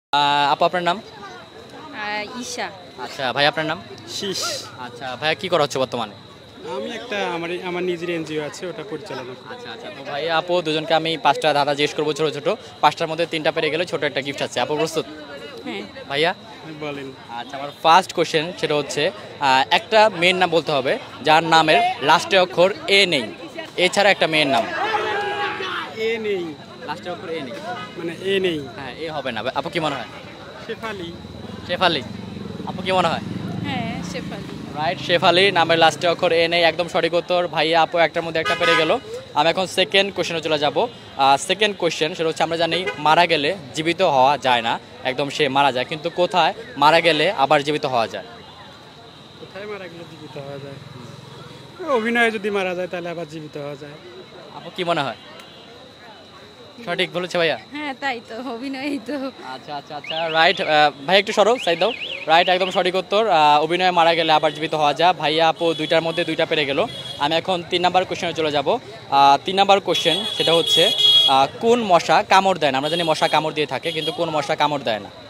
আপু আপনার নাম? ঈশা। আচ্ছা ভাই আপনার নাম? শীষ। আচ্ছা ভাইয়া কি করা হচ্ছে বর্তমানে? আমি একটা আমার নিজের এনজিও আছে, ওটা পরিচালনা করি। আচ্ছা আচ্ছা, তো ভাইয়া আপু দুজনকে আমি 5টা ধাঁধা জিজ্ঞেস করবো, ছোট ছোট। 5টার মধ্যে 3টা পেরে গেলে ছোট একটা গিফট আছে। আপু প্রস্তুত? হ্যাঁ। ভাইয়া বলেন। আচ্ছা, আমার ফার্স্ট কোশ্চেন সেটা হচ্ছে একটা মেয়ের নাম বলতে হবে যার নামের লাস্টে অক্ষর এ নেই। এছাড়া একটা মেয়ের নাম এ নেই, লাস্টে অক্ষর এ নেই। মানে এ নেই। হ্যাঁ, এ হবে না। আপু কি মনে হয়? শেফালি। শেফালি। আপু কি মনে হয়? হ্যাঁ, শেফালি। রাইট, শেফালি নামের লাস্টে অক্ষর এ নেই, একদম সঠিক উত্তর। ভাইয়া আপু একটার মধ্যে একটা পেরে গেল। আমি এখন সেকেন্ড কোশ্চেনে চলে যাব। সেকেন্ড কোশ্চেন সেটা হচ্ছে, আমরা জানি মারা গেলে জীবিত হওয়া যায় না, একদম সে মারা যায়, কিন্তু কোথায় মারা গেলে আবার জীবিত হওয়া যায়? কোথায় মারা গেলে জীবিত হওয়া যায়? অভিনয়ে যদি মারা যায় তাহলে আবার জীবিত হওয়া যায়। আপু কি মনে হয়? সঠিক বলেছে ভাইয়া? হ্যাঁ, তাই তো, অভিনয়ই তো। আচ্ছা আচ্ছা আচ্ছা, রাইট। ভাই একটু সরো, সাইড দাও। রাইট, একদম সঠিক উত্তর। অভিনয়ে মারা গেলে আবার জীবিত হওয়া যায়। ভাইয়া আপু দুইটার মধ্যে দুইটা পেরে গেল। আমি এখন 3 নাম্বার কোশ্চেনে চলে যাব। 3 নাম্বার কোশ্চেন সেটা হচ্ছে, কোন মশা কামড় দেয় না? আমরা জানি মশা কামড় দিয়ে থাকে, কিন্তু কোন মশা কামড় দেয় না?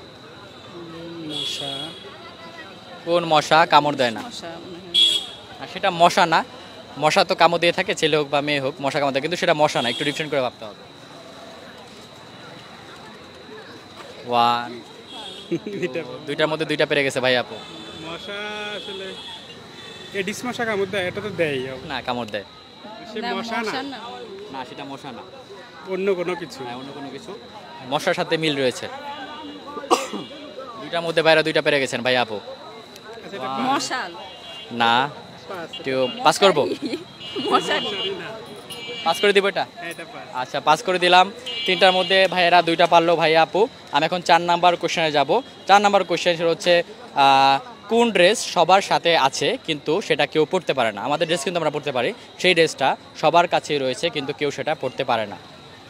মশা। কোন মশা কামড় দেয় না? মশা মনে হয়। আর সেটা মশা না। মশা তো কামড় দিয়ে থাকে, ছেলে হোক বা মেয়ে হোক, মশা কামড় দেয়, কিন্তু সেটা মশা না। একটু ডিফারেন্ট করে ভাবতে হবে। 1 এটা দুইটার মধ্যে দুইটা পেরে গেছে ভাই আপু। মশা আসলে এডিস মশা কামড় দেয়, এটা তো দেয়। না, কামড় দেয় সে না, মশা না, না। না, সেটা মশা না। অন্য কোনো কিছু। হ্যাঁ, অন্য কোনো কিছু। মশার সাথে মিল রয়েছে। দুইটার মধ্যে বাইরে দুইটা পেরে গেছেন ভাই আপু। আচ্ছা, এটা মশাল। না, পাস। একটু পাস করবো? মশারি। সরি না, পাস করে দিব এটা? হ্যাঁ, এটা পাস। আচ্ছা, পাস করে দিলাম। 3টার মধ্যে ভাইয়েরা দুইটা পারলো, ভাই আপু। আমি এখন 4 নাম্বার কোশ্চেনে যাব। 4 নাম্বার কোশ্চেন সেটা হচ্ছে, কোন ড্রেস সবার সাথে আছে কিন্তু সেটা কেউ পরতে পারে না? আমাদের ড্রেস কিন্তু আমরা পরতে পারি, সেই ড্রেসটা সবার কাছেই রয়েছে কিন্তু কেউ সেটা পরতে পারে না।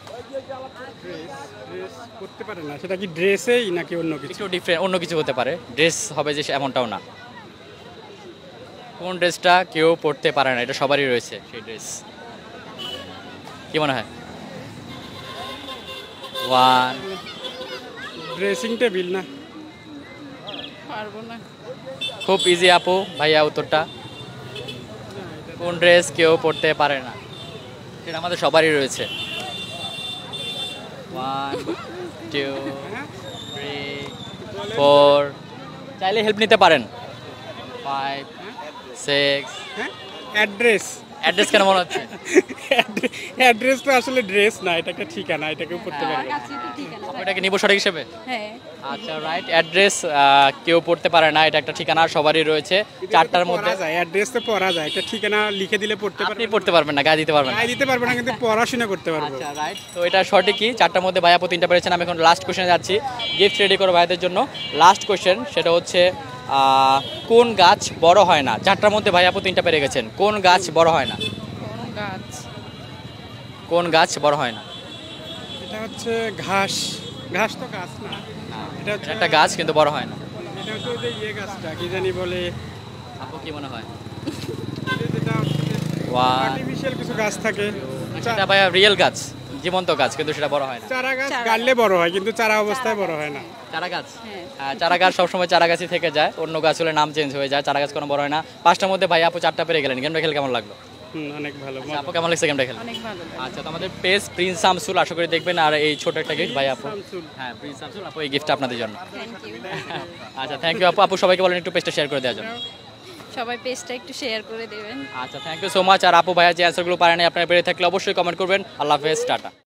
ড্রেস করতে পারে না, সেটা কি ড্রেসেই নাকি অন্য কিছু? একটু ডিফারেন্ট, অন্য কিছু হতে পারে। ড্রেস হবে যে এমনটাও না। কোন ড্রেসটা কেউ পরতে পারে না, এটা সবারই রয়েছে সেই ড্রেস। কি মনে হয়? 1 ড্রেসিং টেবিল না? পারবো না। খুব ইজি আপু, ভাইয়া উত্তরটা। কোন ড্রেস কেউ পরতে পারে না, সেটা আমাদের সবারই রয়েছে। 1 2 3 4, চাইলে হেল্প নিতে পারেন। 5 6। হ্যাঁ, অ্যাড্রেস। অ্যাড্রেস কেন মনে হচ্ছে? অ্যাড্রেস তো আসলে ড্রেস না, এটা একটা ঠিকানা, এটা কেউ পড়তে পারে আমার না। কাছে তো ঠিকানা। এটাকে নিব সঠিক হিসেবে? হ্যাঁ। আচ্ছা, রাইট। অ্যাড্রেস কেউ পড়তে পারে না, এটা একটা ঠিকানা সবারই রয়েছে। 4টার মধ্যে পড়া যায়, অ্যাড্রেস তো পড়া যায়, একটা ঠিকানা লিখে দিলে পড়তে আপনি পারবে। পড়তে পারবেন না, গায়ে দিতে পারবেন না। গায়ে দিতে পারবে না, কিন্তু পড়াশোনা করতে পারবো। আচ্ছা, রাইট। তো এটা সঠিকই। 4টার মধ্যে ভাইয়া আপু 3টা পেরেছেন। আমি এখন লাস্ট কোশ্চেনে যাচ্ছি। গিফট রেডি করো ভাইয়াদের জন্য। লাস্ট কোশ্চেন সেটা হচ্ছে, কোন গাছ বড় হয় না? 4টার মধ্যে ভাইয়া আপু 3টা পেরে গেছেন। কোন গাছ বড় হয় না? কোন গাছ? কোন গাছ বড় হয় না? এটা হচ্ছে ঘাস। ঘাস তো গাছ না, এটা হচ্ছে এটা একটা গাছ কিন্তু বড় হয় না। এটা হচ্ছে ওই যে ইয়ে গাছটা কি জানি বলে, আপু কি মনে হয়? যেটা One, আর্টিফিশিয়াল কিছু গাছ থাকে। সেটা ভাইয়া রিয়েল গাছ, জীবন্ত গাছ, কিন্তু সেটা বড় হয় না। চারা গাছ চারা। গাড়লে বড় হয়, কিন্তু চারা অবস্থায় বড় হয় না। চারা গাছ? হ্যাঁ। চারা গাছ সবসময় চারা গাছই থেকে যায়, অন্য গাছ হলে নাম চেঞ্জ হয়ে যায়। চারা গাছ কোনো বড় হয় না। 5টার মধ্যে ভাই আপু 4টা পেরে গেলেন। গেমটা খেলে কেমন লাগলো? অনেক ভালো। আপু কেমন লাগছে গেমটা খেলে? অনেক ভালো লাগে। আচ্ছা, তো আমাদের পেজ প্রিন্স শামসুল, আশা করি দেখবেন। আর এই ছোট একটা গিফট ভাই আপু। শামসুল। হ্যাঁ, প্রিন্স শামসুল আপু, এই গিফটটা আপনাদের জন্য। Thank you. আচ্ছা, থ্যাংক ইউ আপু। আপু সবাইকে বলেন একটু পেজটা শেয়ার করে দেওয়ার জন্য। সবাই পেজটা একটু শেয়ার করে দেবেন। আচ্ছা, থ্যাংক ইউ সো মাচ। আর আপু ভাইয়া যে অ্যান্সারগুলো পারেন আপনারা পেরে থাকলে অবশ্যই কমেন্ট করবেন। আল্লাহ হাফেজ, টাটা।